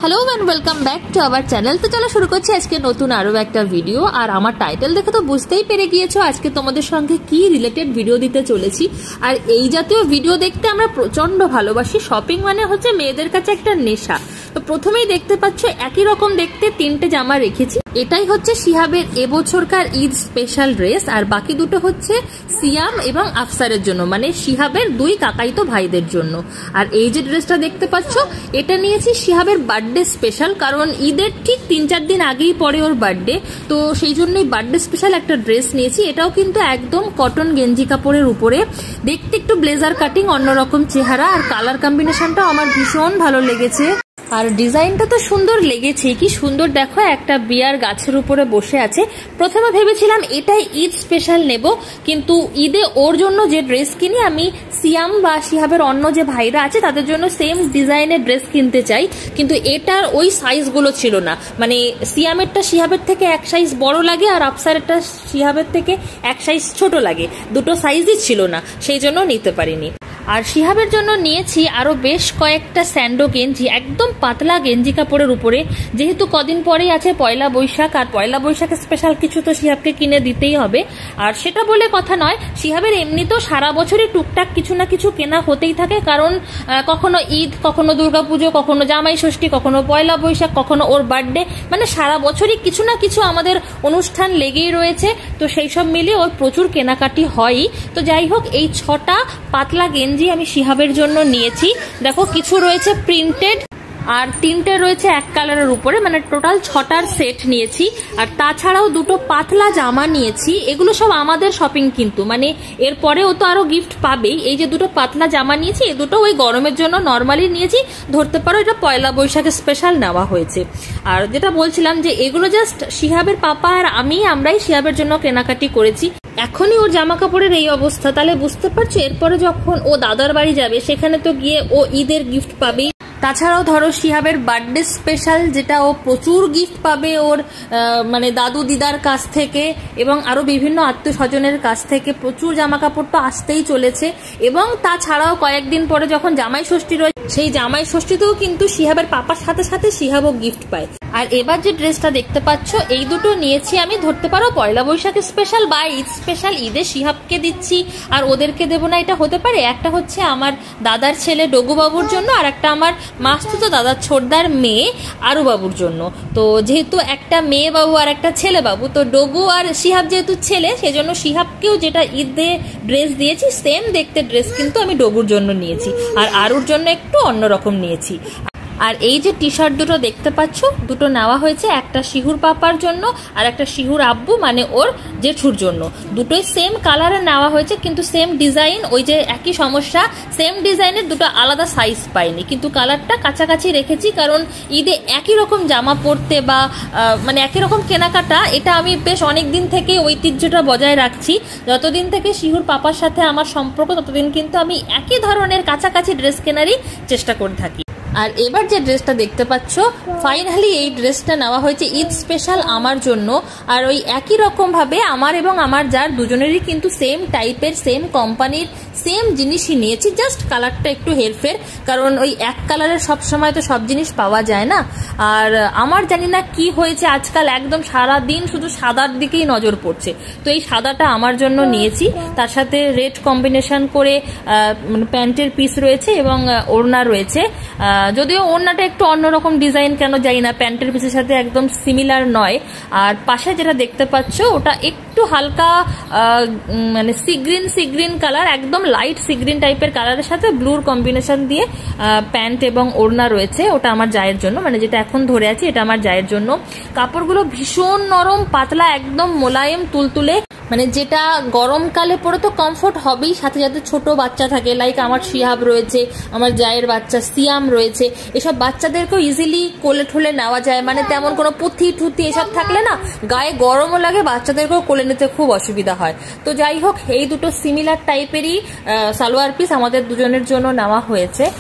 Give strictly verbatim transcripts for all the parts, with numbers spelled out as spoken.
Hello and welcome back to our channel. तो चलो शुरू करছি আজকে নতুন আরো একটা ভিডিও। আর আমার টাইটেল দেখে তো বুঝতেই পেরে গিয়েছো আজকে তোমাদের সঙ্গে কি রিলেটেড ভিডিও দিতে চলেছি। আর এই জাতীয় ভিডিও দেখতে আমরা প্রচন্ড ভালোবাসি। শপিং মানে হচ্ছে মেয়েদের কাছে একটা নেশা। তো প্রথমেই দেখতে পাচ্ছ একই রকম দেখতে তিনটে জামা রেখেছি। এটাই হচ্ছে শিহাবের এবছরকার ঈদ স্পেশাল ড্রেস, আর বাকি দুটো হচ্ছে সিয়াম এবং আফসারের জন্য, মানে শিহাবের দুই কাকাইতো ভাইদের জন্য। আর এই যে ড্রেসটা দেখতে পাচ্ছ এটা নিয়েছি শিহাবের বার্থডে স্পেশাল, কারণ ঈদের ঠিক তিন চার দিন আগেই পরে ওর বার্থডে, তো সেই জন্যই বার্থডে স্পেশাল একটা ড্রেস নিয়েছি। এটাও কিন্তু একদম কটন গেঞ্জি কাপড়ের উপরে, দেখতে একটু ব্লেজার কাটিং, অন্যরকম চেহারা, আর কালার কম্বিনেশনটাও আমার ভীষণ ভালো লেগেছে। আর ডিজাইনটা তো সুন্দর লেগেছে, কি সুন্দর দেখো, একটা বিয়ার গাছের উপরে বসে আছে। প্রথমে ভেবেছিলাম এটাই ঈদ স্পেশাল নেব, কিন্তু ঈদে ওর জন্য যে ড্রেস কিনি আমি সিয়াম বা শিহাবের অন্য যে ভাইরা আছে তাদের জন্য সেম ডিজাইনের ড্রেস কিনতে চাই, কিন্তু এটার ওই সাইজগুলো ছিল না। মানে সিয়ামেরটা শিহাবের থেকে এক সাইজ বড় লাগে, আর আফসারেরটা শিহাবের থেকে এক সাইজ ছোট লাগে, দুটো সাইজই ছিল না, সেই জন্য নিতে পারিনি। আর শিহাবের জন্য নিয়েছি আরো বেশ কয়েকটা স্যান্ডো গেঞ্জি, একদম পাতলা গেঞ্জি কাপড়ের উপরে, যেহেতু কদিন পরেই আছে পয়লা বৈশাখ, আর পয়লা বৈশাখে স্পেশাল কিছু তো শিহাবকে কিনে দিতেই হবে। আর সেটা বলে কথা নয়, শিহাবের এমনিতেও সারা বছরই টুকটাক কিছু না কিছু কেনা হতেই থাকে, কারণ কখনো ঈদ, কখনো দুর্গাপুজো, কখনো জামাই ষষ্ঠী, কখনো পয়লা বৈশাখ, কখনো ওর বার্থডে, মানে সারা বছরই কিছু না কিছু আমাদের অনুষ্ঠান লেগেই রয়েছে। তো সেই সব মিলিয়ে ওর প্রচুর কেনাকাটি হয়ই। তো যাই হোক, এই ছটা পাতলা গেঞ্জি আমি শিহাবের জন্য নিয়েছি। দেখো কিছু রয়েছে প্রিন্টেড আর তিনটে রয়েছে এক কালারের উপরে, মানে টোটাল ছটার সেট নিয়েছি। আর তাছাড়াও দুটো পাতলা জামা নিয়েছি, এগুলো সব আমাদের শপিং, কিন্তু মানে এরপরেও তো আরো গিফট পাবেই। এই যে দুটো পাতলা জামা নিয়েছি, এই দুটো ওই গরমের জন্য নর্মালি নিয়েছি, ধরতে পারো এটা পয়লা বৈশাখে স্পেশাল নেওয়া হয়েছে। আর যেটা বলছিলাম যে এগুলো জাস্ট শিহাবের পাপা আর আমি, আমরাই শিহাবের জন্য কেনাকাটি করেছি। এখনই ওর জামা কাপড়ের এই অবস্থা, তাহলে বুঝতে পারছো এরপরে যখন ও দাদার বাড়ি যাবে সেখানে তো গিয়ে ও ঈদের গিফট পাবেই। তাছাড়াও ধরো শিহাবের বার্থডে স্পেশাল, যেটা ও প্রচুর গিফট পাবে ওর মানে দাদু দিদার কাছ থেকে এবং আরো বিভিন্ন আত্মীয় স্বজনের কাছ থেকে, প্রচুর জামা কাপড় তো আসতেই চলেছে। এবং তাছাড়াও কয়েকদিন পরে যখন জামাই ষষ্ঠী রয়েছে, সেই জামাই ষষ্ঠীতেও কিন্তু শিহাবের পাপার সাথে সাথে শিহাবও গিফট পায়। আর এবার যে ড্রেসটা দেখতে পাচ্ছ এই দুটো নিয়েছি আমি, ধরতে পারো পয়লা বৈশাখের স্পেশাল বা ঈদ স্পেশাল, ঈদে শিহাবকে দিচ্ছি আর ওদেরকে দেবো না, এটা হতে পারে। একটা হচ্ছে আমার দাদার ছেলে ডগু বাবুর জন্য, আর একটা আমার মাস্তুতো দাদার ছোটদার মেয়ে আরু বাবুর জন্য। তো যেহেতু একটা মেয়ে বাবু আর একটা ছেলে বাবু, তো ডগু আর শিহাব যেহেতু ছেলে, সেজন্য শিহাবকেও যেটা ঈদে ড্রেস দিয়েছি সেম দেখতে ড্রেস কিন্তু আমি ডগুর জন্য নিয়েছি, আর আরুর জন্য একটু অন্যরকম নিয়েছি। আর এই যে টি শার্ট দুটো দেখতে পাচ্ছ, দুটো নেওয়া হয়েছে, একটা শিহুর পাপার জন্য আর একটা শিহুর আব্বু মানে ওর জেঠুর জন্য। দুটোই সেম কালারে নেওয়া হয়েছে, কিন্তু সেম ডিজাইন, ওই যে একই সমস্যা, সেম ডিজাইনের দুটো আলাদা সাইজ পাইনি, কিন্তু কালারটা কাছাকাছি রেখেছি, কারণ ঈদে একই রকম জামা পরতে বা মানে একই রকম কেনাকাটা, এটা আমি বেশ অনেক দিন থেকে ঐতিহ্যটা বজায় রাখছি। যতদিন থেকে শিহুর পাপার সাথে আমার সম্পর্ক, ততদিন কিন্তু আমি একই ধরনের কাছাকাছি ড্রেস কেনারই চেষ্টা করে থাকি। আর এবার যে ড্রেসটা দেখতে পাচ্ছ, ফাইনালি এই ড্রেসটা নেওয়া হয়েছে ঈদ স্পেশাল আমার জন্য। আর ওই একই রকম ভাবে আমার এবং আমার যার দুজনেরই কিন্তু সেম টাইপের, সেম কোম্পানির সেম জিনিসই নিয়েছি, জাস্ট কালারটা একটু হেরফের, কারণ ওই এক কালারের সব সময় তো সব জিনিস পাওয়া যায় না। আর আমার জানি না কি হয়েছে, আজকাল একদম সারা দিন শুধু সাদার দিকেই নজর পড়ছে, তো এই সাদাটা আমার জন্য নিয়েছি। তার সাথে রেড কম্বিনেশন করে প্যান্টের পিস রয়েছে এবং ওড়না রয়েছে, যদিও ওড়নাটা একটু অন্যরকম ডিজাইন, কেন জানি না, প্যান্টের পিসের সাথে একদম সিমিলার নয়। আর পাশে যেটা দেখতে পাচ্ছ ওটা একটু হালকা মানে সিগ্রিন সিগ্রিন কালার, একদম লাইট সিগ্রিন টাইপের কালারের সাথে ব্লুর কম্বিনেশন দিয়ে প্যান্ট এবং ওড়না রয়েছে। ওটা আমার জায়ের জন্য, মানে যেটা এখন ধরে আছে এটা আমার জায়ের জন্য। কাপড়গুলো ভীষণ নরম, পাতলা, একদম মোলায়েম, তুলতুলে, মানে যেটা গরমকালে পরে তো কমফোর্ট হবেই, সাথে সাথে ছোট বাচ্চা থাকে, লাইক আমার শিহাব রয়েছে, আমার জায়ের বাচ্চা সিয়াম রয়েছে, এসব বাচ্চাদেরকেও ইজিলি কোলে ঠোলে নেওয়া যায়, মানে তেমন কোনো পুঁথি ঠুথি এসব থাকলে না গায়ে গরমও লাগে, বাচ্চাদেরকেও কোলে নিতে খুব অসুবিধা হয়। তো যাই হোক, এই দুটো সিমিলার টাইপেরই সালোয়ার পিস আমাদের দুজনের জন্য নেওয়া হয়েছে।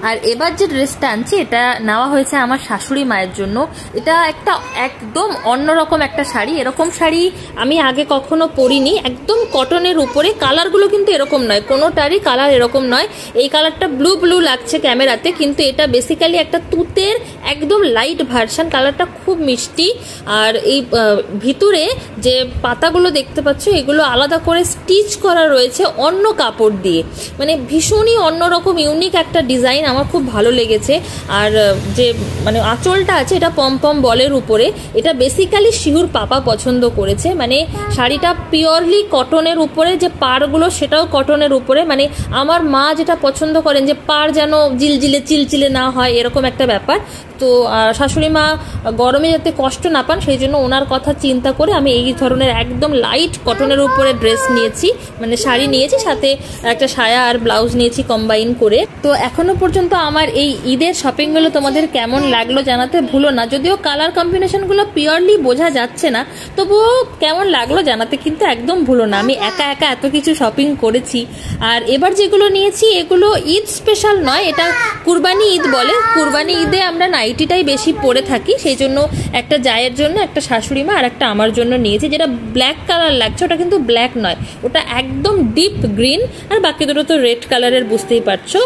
আর এবার যে ড্রেসটা আনছি এটা নেওয়া হয়েছে আমার শাশুড়ি মায়ের জন্য। এটা একটা একদম অন্যরকম একটা শাড়ি, এরকম শাড়ি আমি আগে কখনো পরিনি। একদম কটনের উপরে, কালারগুলো কিন্তু এরকম নয়, কোনোটারই কালার এরকম নয়। এই কালারটা ব্লু ব্লু লাগছে ক্যামেরাতে, কিন্তু এটা বেসিক্যালি একটা তুতের একদম লাইট ভার্সন। কালারটা খুব মিষ্টি। আর এই ভিতরে যে পাতাগুলো দেখতে পাচ্ছ এগুলো আলাদা করে স্টিচ করা রয়েছে অন্য কাপড় দিয়ে, মানে ভীষণই অন্যরকম ইউনিক একটা ডিজাইন, আমার খুব ভালো লেগেছে। আর যে মানে আঁচলটা আছে এটা পম পম বলের উপরে, এটা বেসিক্যালি শিহুর পাপা পছন্দ করেছে। মানে শাড়িটা পিওরলি কটনের উপরে, যে পাড়গুলো সেটাও কটনের উপরে। মানে আমার মা যেটা পছন্দ করেন যে পাড় যেন জিলজিলে চিলচিলে না হয়, এরকম একটা ব্যাপার। তো শাশুড়ি মা গরমে যাতে কষ্ট না পান সেই জন্য ওনার কথা চিন্তা করে আমি এই ধরনের একদম লাইট কটনের উপরে ড্রেস নিয়েছি, মানে শাড়ি নিয়েছি, সাথে একটা সায়া আর ব্লাউজ নিয়েছি কম্বাইন করে। তো এখনো পর্যন্ত আমার এই ঈদের শপিংগুলো তোমাদের কেমন লাগলো জানাতে ভুলো না। যদিও কালার কম্বিনেশনগুলো পিওরলি বোঝা যাচ্ছে না, তবুও কেমন লাগলো জানাতে কিন্তু একদম ভুলো না। আমি একা একা এত কিছু শপিং করেছি। আর এবার যেগুলো নিয়েছি এগুলো ঈদ স্পেশাল নয়, এটা কুরবানি ঈদ বলে। কুরবানি ঈদে আমরা নাইটিটাই বেশি পরে থাকি, সেই জন্য একটা জায়ের জন্য, একটা শাশুড়ি মা আর একটা আমার জন্য নিয়েছি। যেটা ব্ল্যাক কালার লাগছে ওটা কিন্তু ব্ল্যাক নয়, ওটা একদম ডিপ গ্রিন। আর বাকি দুটো তো রেড কালারের, বুঝতেই পারছো।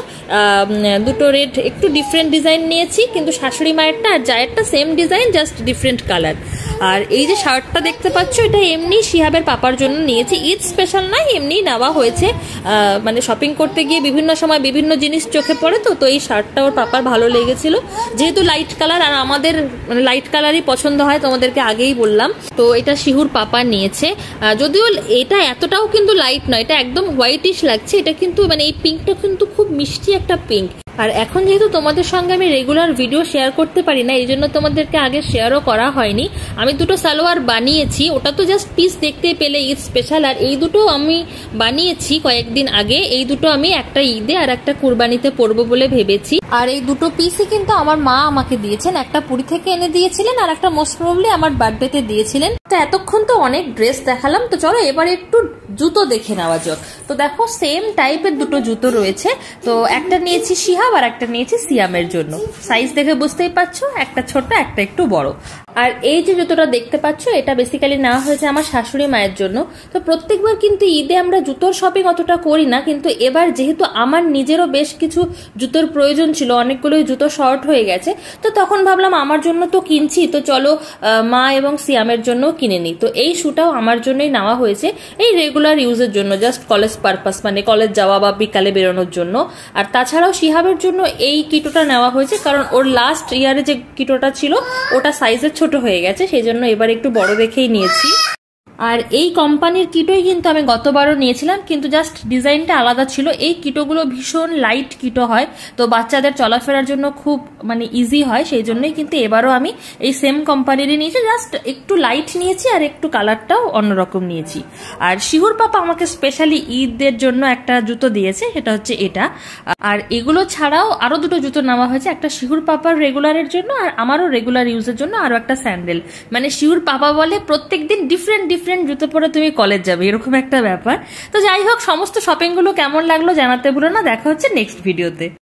দুটো রেড, একটু ডিফারেন্ট ডিজাইন নিয়েছি, কিন্তু শাশুড়ি মায়েরটা আর জায়েরটা same design, just different colour. আর এই যে শার্টটা দেখতে পাচ্ছ এটা এমনি শিহাবের পাপার জন্য নিয়েছি, ঈদ স্পেশাল নয়, এমনি নেওয়া হয়েছে। মানে শপিং করতে গিয়ে বিভিন্ন সময় বিভিন্ন জিনিস চোখে পড়ে, তো তো এই শার্টটা ওর পাপার ভালো লেগেছিল, যেহেতু লাইট কালার আর আমাদের মানে লাইট কালারই পছন্দ হয়, তোমাদেরকে আগেই বললাম। তো এটা শিহুর পাপা নিয়েছে। যদিও এটা এতটাও কিন্তু লাইট নয়, এটা একদম হোয়াইটিশ লাগছে। এটা কিন্তু মানে এই পিঙ্কটা কিন্তু খুব মিষ্টি একটা পিঙ্ক। আর এখন যেহেতু তোমাদের সঙ্গে আমি রেগুলার ভিডিও শেয়ার করতে পারি না, এই জন্য তোমাদেরকে আগে শেয়ারও করা হয়নি। আমি দুটো সালোয়ার বানিয়েছি, ওটা তো জাস্ট পিস দেখতে পেলে ঈদ স্পেশাল। আর এই দুটো আমি বানিয়েছি কয়েকদিন আগে, এই দুটো আমি একটা ঈদে আর একটা কুরবানিতে পরবো বলে ভেবেছি। আর এই দুটো পিসই কিন্তু আমার মা আমাকে দিয়েছেন, একটা পুরী থেকে এনে দিয়েছিলেন আর একটা মোস্ট প্রবাবলি আমার বার্থডেতে দিয়েছিলেন। তো এতক্ষণ তো অনেক ড্রেস দেখালাম, তো চলো এবার একটু জুতো দেখে নেওয়া যাক। তো দেখো সেম টাইপের দুটো জুতো রয়েছে, তো একটা নিয়েছি শিহাব আর একটা নিয়েছি সিয়ামের জন্য। সাইজ দেখে বুঝতেই পারছো, একটা ছোট একটা একটু বড়। আর এই যে জুতোটা দেখতে পাচ্ছ এটা বেসিক্যালি নেওয়া হয়েছে আমার শাশুড়ি মায়ের জন্য। তো প্রত্যেকবার কিন্তু ঈদে আমরা জুতোর শপিং অতটা করি না, কিন্তু এবার যেহেতু আমার নিজেরও বেশ কিছু জুতোর প্রয়োজন ছিল, অনেকগুলোই জুতো শর্ট হয়ে গেছে, তো তখন ভাবলাম আমার জন্য তো কিনছি, তো চলো মা এবং সিয়ামের জন্য কিনে নিই। তো এই শুটাও আমার জন্যই নেওয়া হয়েছে, এই রেগুলার ইউজের জন্য, জাস্ট কলেজ পারপাস, মানে কলেজ যাওয়া বা বিকালে বেরোনোর জন্য। আর তাছাড়াও শিহাবের জন্য এই কিটোটা নেওয়া হয়েছে, কারণ ওর লাস্ট ইয়ারে যে কিটোটা ছিল ওটা সাইজের ছোট হয়ে গেছে, সেই জন্য এবার একটু বড় দেখেই নিয়েছি। আর এই কোম্পানির কিটোই কিন্তু আমি গতবারও নিয়েছিলাম, কিন্তু জাস্ট ডিজাইনটা আলাদা ছিল। এই কিটোগুলো ভীষণ লাইট কিটো হয়, তো বাচ্চাদের চলাফেরার জন্য খুব মানে ইজি হয়, সেই জন্যই কিন্তু এবারও আমি এই সেম কোম্পানিরই নিয়েছি, জাস্ট একটু লাইট নিয়েছি আর একটু কালারটাও অন্যরকম নিয়েছি। আর শিহুর পাপা আমাকে স্পেশালি ঈদের জন্য একটা জুতো দিয়েছে, সেটা হচ্ছে এটা। আর এগুলো ছাড়াও আরো দুটো জুতো নেওয়া হয়েছে, একটা শিহুর পাপার রেগুলারের জন্য আর আমারও রেগুলার ইউজের জন্য, আরো একটা স্যান্ডেল। মানে শিহুর পাপা বলে প্রত্যেকদিন ডিফারেন্ট ডিফারেন্ট জুতো পরে তুমি কলেজ যাবে, এরকম একটা ব্যাপার। তো যাই হোক, সমস্ত শপিং গুলো কেমন লাগলো জানাতে ভুলো না। দেখা হচ্ছে নেক্সট ভিডিওতে।